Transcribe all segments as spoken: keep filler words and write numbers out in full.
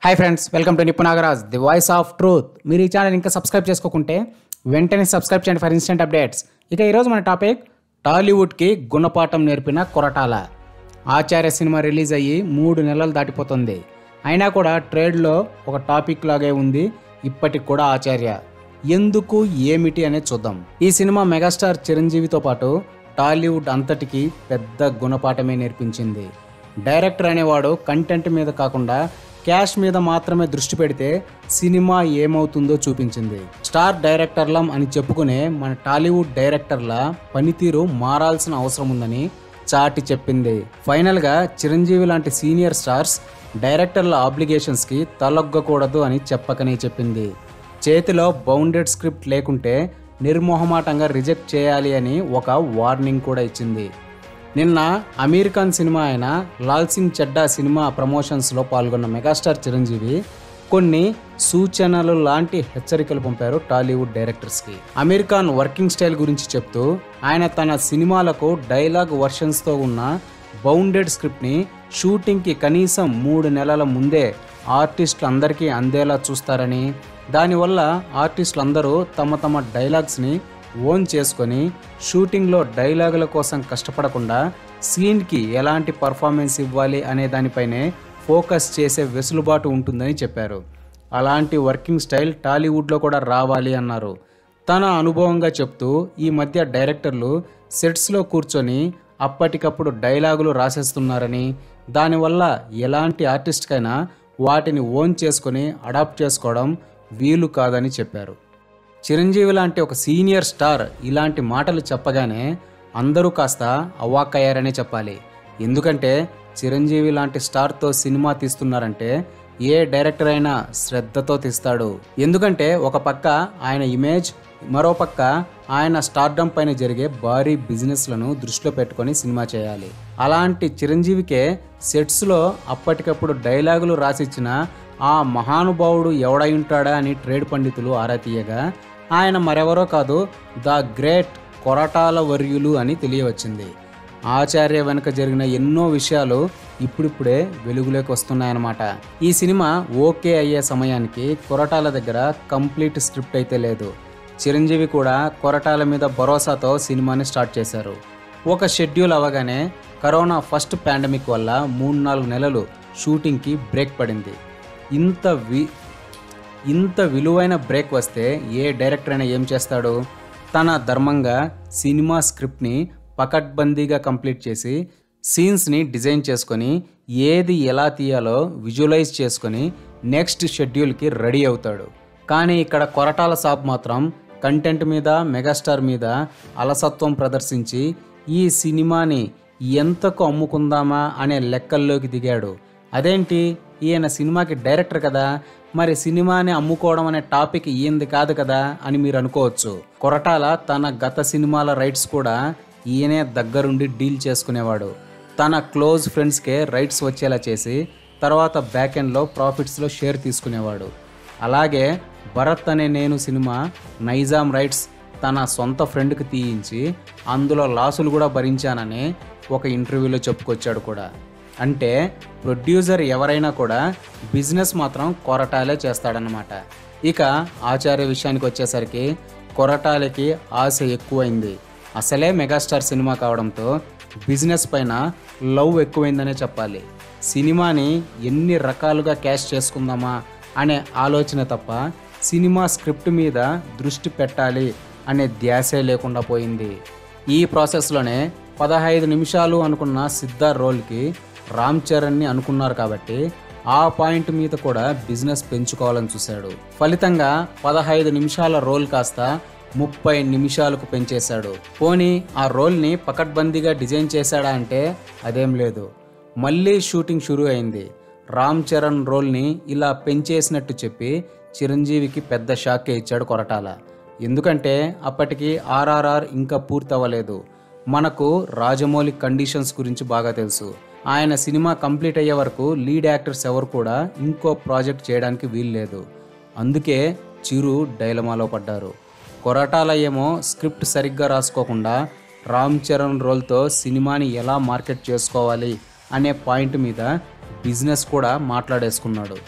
Hi friends, welcome to Nippu Nagaraj, the voice of truth. మీరు ఈ channel ఇంకా సబ్స్క్రైబ్ చేసుకోకుంటే వెంటనే సబ్స్క్రైబ్ చేయండి ఫర్ ఇన్స్టెంట్ అప్డేట్స్. ఇక ఈరోజు మన టాపిక్ టాలీవుడ్కి గుణపాఠం నేర్పిన కొరటాల. ఆచార్య సినిమా రిలీజ్ అయ్యి మూడు నెలలు దాటిపోతుంది. అయినా కూడా ట్రేడ్లో ఒక టాపిక్ లాగే ఉంది ఇప్పటికి కూడా ఆచార్య. ఎందుకు ఏమిటి అనేది చూద్దాం. ఈ సినిమా మెగాస్టార్ చిరంజీవితో పాటు టాలీవుడ్ అంతటికి పెద్ద గుణపాఠమే నేర్పించింది. డైరెక్టర్ అనేవాడు కంటెంట్ మీద కాకుండా క్యాష్ మీద మాత్రమే దృష్టి పెడితే సినిమా ఏమవుతుందో చూపించింది. స్టార్ డైరెక్టర్లం అని చెప్పుకునే మన టాలీవుడ్ డైరెక్టర్ల పనితీరు మారాల్సిన అవసరం ఉందని చాటి చెప్పింది. ఫైనల్గా చిరంజీవి లాంటి సీనియర్ స్టార్స్ డైరెక్టర్ల ఆబ్లిగేషన్స్కి తలొగ్గకూడదు అని చెప్పకనే చెప్పింది. చేతిలో బౌండెడ్ స్క్రిప్ట్ లేకుంటే నిర్మోహమాటంగా రిజెక్ట్ చేయాలి అని ఒక వార్నింగ్ కూడా ఇచ్చింది. నిన్న అమీర్ ఖాన్ సినిమా అయిన లాల్ సింగ్ చెడ్డా సినిమా ప్రమోషన్స్లో పాల్గొన్న మెగాస్టార్ చిరంజీవి కొన్ని సూచనలు లాంటి హెచ్చరికలు పంపారు టాలీవుడ్ డైరెక్టర్స్కి. అమీర్ ఖాన్ వర్కింగ్ స్టైల్ గురించి చెప్తూ ఆయన తన సినిమాలకు డైలాగ్ వర్షన్స్తో ఉన్న బౌండెడ్ స్క్రిప్ట్ని షూటింగ్కి కనీసం మూడు నెలల ముందే ఆర్టిస్టులందరికీ అందేలా చూస్తారని, దానివల్ల ఆర్టిస్టులందరూ తమ తమ డైలాగ్స్ని ఓన్ చేసుకొని షూటింగ్లో డైలాగుల కోసం కష్టపడకుండా సీన్కి ఎలాంటి పర్ఫార్మెన్స్ ఇవ్వాలి అనే దానిపైనే ఫోకస్ చేసే వెసులుబాటు ఉంటుందని చెప్పారు. అలాంటి వర్కింగ్ స్టైల్ టాలీవుడ్లో కూడా రావాలి అన్నారు. తన అనుభవంగా చెప్తూ ఈ మధ్య డైరెక్టర్లు సెట్స్లో కూర్చొని అప్పటికప్పుడు డైలాగులు రాసేస్తున్నారని, దానివల్ల ఎలాంటి ఆర్టిస్ట్కైనా వాటిని ఓన్ చేసుకొని అడాప్ట్ చేసుకోవడం వీలు కాదని చెప్పారు. చిరంజీవి లాంటి ఒక సీనియర్ స్టార్ ఇలాంటి మాటలు చెప్పగానే అందరూ కాస్త అవాక్కయ్యారనే చెప్పాలి. ఎందుకంటే చిరంజీవి లాంటి స్టార్తో సినిమా తీస్తున్నారంటే ఏ డైరెక్టర్ అయినా శ్రద్ధతో తీస్తాడు. ఎందుకంటే ఒక పక్క ఆయన ఇమేజ్, మరో పక్క ఆయన స్టార్డమ్ పైన జరిగే భారీ బిజినెస్లను దృష్టిలో పెట్టుకొని సినిమా చేయాలి. అలాంటి చిరంజీవికే సెట్స్లో అప్పటికప్పుడు డైలాగులు రాసిచ్చిన ఆ మహానుభావుడు ఎవడై ఉంటాడా అని ట్రేడ్ పండితులు ఆరా తీయగా ఆయన మరెవరో కాదు, ద గ్రేట్ కొరటాల వర్యులు అని తెలియవచ్చింది. ఆచార్య వెనుక జరిగిన ఎన్నో విషయాలు ఇప్పుడిప్పుడే వెలుగులోకి వస్తున్నాయన్నమాట. ఈ సినిమా ఓకే అయ్యే సమయానికి కొరటాల దగ్గర కంప్లీట్ స్క్రిప్ట్ అయితే లేదు. చిరంజీవి కూడా కొరటాల మీద భరోసాతో సినిమాని స్టార్ట్ చేశారు. ఒక షెడ్యూల్ అవ్వగానే కరోనా ఫస్ట్ పాండమిక్ వల్ల మూడు నాలుగు నెలలు షూటింగ్కి బ్రేక్ పడింది. ఇంత వి ఇంత విలువైన బ్రేక్ వస్తే ఏ డైరెక్టర్ అయినా ఏం చేస్తాడు? తన ధర్మంగా సినిమా స్క్రిప్ట్ని పకడ్బందీగా కంప్లీట్ చేసి సీన్స్ని డిజైన్ చేసుకొని ఏది ఎలా తీయాలో విజువలైజ్ చేసుకొని నెక్స్ట్ షెడ్యూల్కి రెడీ అవుతాడు. కానీ ఇక్కడ కొరటాల సాబ్ మాత్రం కంటెంట్ మీద, మెగాస్టార్ మీద అలసత్వం ప్రదర్శించి ఈ సినిమాని ఎంతకు అమ్ముకుందామా అనే లెక్కల్లోకి దిగాడు. అదేంటి, ఈయన సినిమాకి డైరెక్టర్ కదా, మరి సినిమాని అమ్ముకోవడం అనే టాపిక్ ఈయంది కాదు కదా అని మీరు అనుకోవచ్చు. కొరటాల తన గత సినిమాల రైట్స్ కూడా ఈయనే దగ్గరుండి డీల్ చేసుకునేవాడు. తన క్లోజ్ ఫ్రెండ్స్కే రైట్స్ వచ్చేలా చేసి తర్వాత బ్యాక్ ఎండ్లో ప్రాఫిట్స్లో షేర్ తీసుకునేవాడు. అలాగే భరత్ అనే నేను సినిమా నైజాం రైట్స్ తన సొంత ఫ్రెండ్కి తీయించి అందులో లాసులు కూడా భరించానని ఒక ఇంటర్వ్యూలో చెప్పుకొచ్చాడు కూడా. అంటే ప్రొడ్యూసర్ ఎవరైనా కూడా బిజినెస్ మాత్రం కొరటాలే చేస్తాడనమాట. ఇక ఆచార్య విషయానికి వచ్చేసరికి కొరటాలకి ఆశ ఎక్కువైంది. అసలే మెగాస్టార్ సినిమా కావడంతో బిజినెస్ పైన లవ్ ఎక్కువైందనే చెప్పాలి. సినిమాని ఎన్ని రకాలుగా క్యాష్ చేసుకుందామా అనే ఆలోచన తప్ప సినిమా స్క్రిప్ట్ మీద దృష్టి పెట్టాలి అనే ధ్యాసే లేకుండా పోయింది. ఈ ప్రాసెస్లోనే పదహైదు నిమిషాలు అనుకున్న సిద్ధార్థ్ రోల్కి రామ్ చరణ్ని అనుకున్నారు కాబట్టి ఆ పాయింట్ మీద కూడా బిజినెస్ పెంచుకోవాలని చూశాడు. ఫలితంగా పదహైదు నిమిషాల రోల్ కాస్త ముప్పై నిమిషాలకు పెంచేశాడు. పోనీ ఆ రోల్ని పకడ్బందీగా డిజైన్ చేశాడా అంటే అదేం లేదు. మళ్ళీ షూటింగ్ షురూ అయింది. రామ్ చరణ్ రోల్ని ఇలా పెంచేసినట్టు చెప్పి చిరంజీవికి పెద్ద షాకే ఇచ్చాడు కొరటాల. ఎందుకంటే అప్పటికి ఆర్ఆర్ఆర్ ఇంకా పూర్తి అవ్వలేదు. మనకు రాజమౌళి కండిషన్స్ గురించి బాగా తెలుసు. ఆయన సినిమా కంప్లీట్ అయ్యే వరకు లీడ్ యాక్టర్స్ ఎవరు కూడా ఇంకో ప్రాజెక్ట్ చేయడానికి వీల్లేదు. అందుకే చిరు డైలమాలో పడ్డారు. కొరటాల ఏమో స్క్రిప్ట్ సరిగ్గా రాసుకోకుండా రామ్ చరణ్ రోల్తో సినిమాని ఎలా మార్కెట్ చేసుకోవాలి అనే పాయింట్ మీద బిజినెస్ కూడా మాట్లాడేసుకున్నాడు.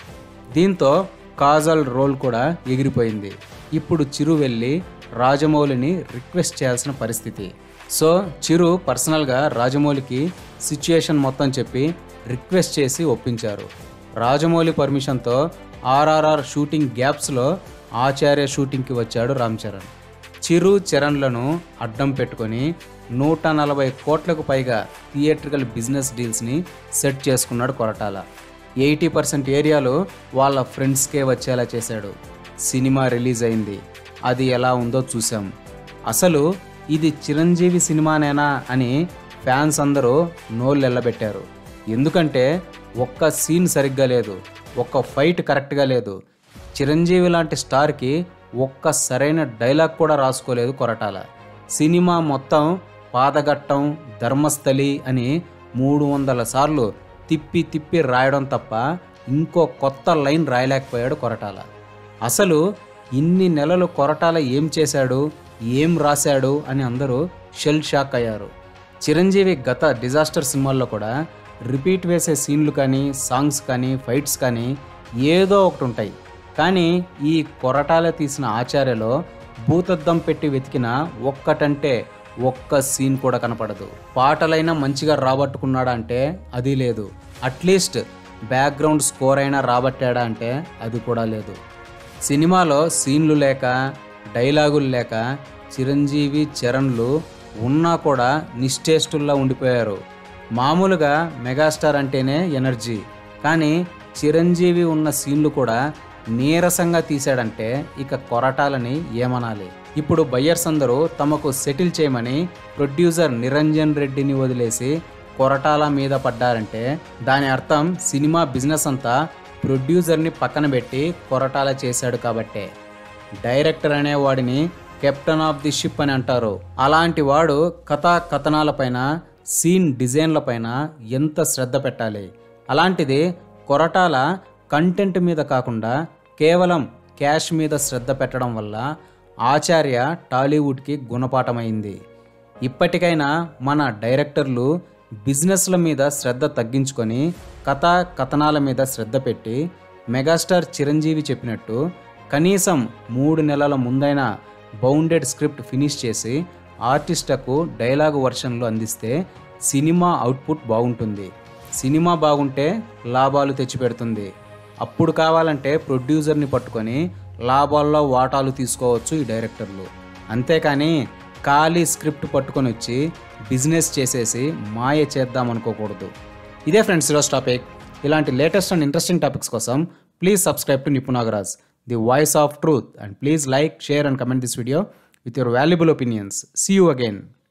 దీంతో కాజల్ రోల్ కూడా ఎగిరిపోయింది. ఇప్పుడు చిరు వెళ్ళి రాజమౌళిని రిక్వెస్ట్ చేయాల్సిన పరిస్థితి. సో చిరు పర్సనల్గా రాజమౌళికి సిచ్యుయేషన్ మొత్తం చెప్పి రిక్వెస్ట్ చేసి ఒప్పించారు. రాజమౌళి పర్మిషన్తో ఆర్ఆర్ఆర్ షూటింగ్ గ్యాప్స్లో ఆచార్య షూటింగ్కి వచ్చాడు రామ్ చరణ్. చిరు చరణ్లను అడ్డం పెట్టుకొని నూట నలభై కోట్లకు పైగా థియేట్రికల్ బిజినెస్ డీల్స్ని సెట్ చేసుకున్నాడు కొరటాల. ఎయిటీ పర్సెంట్ ఏరియాలో వాళ్ళ ఫ్రెండ్స్కే వచ్చేలా చేశాడు. సినిమా రిలీజ్ అయింది. అది ఎలా ఉందో చూసాం. అసలు ఇది చిరంజీవి సినిమానేనా అని ఫ్యాన్స్ అందరూ నోళ్ళెళ్ళబెట్టారు. ఎందుకంటే ఒక్క సీన్ సరిగ్గా లేదు, ఒక్క ఫైట్ కరెక్ట్గా లేదు. చిరంజీవి లాంటి స్టార్కి ఒక్క సరైన డైలాగ్ కూడా రాసుకోలేదు కొరటాల. సినిమా మొత్తం పాదఘట్టం, ధర్మస్థలి అని మూడు వందల సార్లు తిప్పి తిప్పి రాయడం తప్ప ఇంకో కొత్త లైన్ రాయలేకపోయాడు కొరటాల. అసలు ఇన్ని నెలలు కొరటాల ఏం చేశాడు, ఏం రాశాడు అని అందరూ షెల్ షాక్ అయ్యారు. చిరంజీవి గత డిజాస్టర్ సినిమాల్లో కూడా రిపీట్ వేసే సీన్లు కానీ, సాంగ్స్ కానీ, ఫైట్స్ కానీ ఏదో ఒకటి ఉంటాయి. కానీ ఈ కొరటాల తీసిన ఆచార్యలో భూతద్దం పెట్టి వెతికిన ఒక్కటంటే ఒక్క సీన్ కూడా కనపడదు. పాటలైనా మంచిగా రాబట్టుకున్నాడా అంటే అది లేదు. అట్లీస్ట్ బ్యాక్గ్రౌండ్ స్కోర్ అయినా రాబట్టాడా అంటే అది కూడా లేదు. సినిమాలో సీన్లు లేక, డైలాగులు లేక చిరంజీవి చరణ్లు ఉన్నా కూడా నిశ్చేష్టుల్లా ఉండిపోయారు. మామూలుగా మెగాస్టార్ అంటేనే ఎనర్జీ, కానీ చిరంజీవి ఉన్న సీన్లు కూడా నీరసంగా తీశాడంటే ఇక కొరటాలని ఏమనాలి. ఇప్పుడు బయ్యర్స్ అందరూ తమకు సెటిల్ చేయమని ప్రొడ్యూసర్ నిరంజన్ రెడ్డిని వదిలేసి కొరటాల మీద పడ్డారంటే దాని అర్థం సినిమా బిజినెస్ అంతా ప్రొడ్యూసర్ని పక్కన పెట్టి కొరటాల చేశాడు కాబట్టే. డైరెక్టర్ అనేవాడిని కెప్టెన్ ఆఫ్ ది షిప్ అని అంటారు. అలాంటి వాడు కథా కథనాలపైన, సీన్ డిజైన్లపైన ఎంత శ్రద్ధ పెట్టాలి. అలాంటిది కొరటాల కంటెంట్ మీద కాకుండా కేవలం క్యాష్ మీద శ్రద్ధ పెట్టడం వల్ల ఆచార్య టాలీవుడ్కి గుణపాఠమైంది. ఇప్పటికైనా మన డైరెక్టర్లు బిజినెస్ల మీద శ్రద్ధ తగ్గించుకొని కథా కథనాల మీద శ్రద్ధ పెట్టి మెగాస్టార్ చిరంజీవి చెప్పినట్టు కనీసం మూడు నెలల ముందైనా బౌండెడ్ స్క్రిప్ట్ ఫినిష్ చేసి ఆర్టిస్టుకు డైలాగు వర్షన్లు అందిస్తే సినిమా అవుట్పుట్ బాగుంటుంది. సినిమా బాగుంటే లాభాలు తెచ్చిపెడుతుంది. అప్పుడు కావాలంటే ప్రొడ్యూసర్ని పట్టుకొని లాభాల్లో వాటాలు తీసుకోవచ్చు ఈ డైరెక్టర్లు. అంతేకాని ఖాళీ స్క్రిప్ట్ పట్టుకొని వచ్చి బిజినెస్ చేసేసి మాయ చేద్దాం అనుకోకూడదు. ఇదే ఫ్రెండ్స్ ఈరోజు టాపిక్. ఇలాంటి లేటెస్ట్ అండ్ ఇంట్రెస్టింగ్ టాపిక్స్ కోసం please subscribe to Nippu Nagaraj, the voice of truth, and please like, share and comment this video with your valuable opinions. See you again.